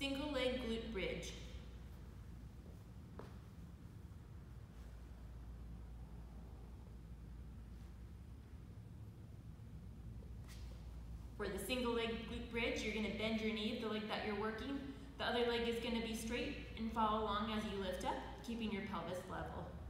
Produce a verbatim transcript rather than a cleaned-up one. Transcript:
Single leg glute bridge. For the single leg glute bridge, you're going to bend your knee, the leg that you're working. The other leg is going to be straight and follow along as you lift up, keeping your pelvis level.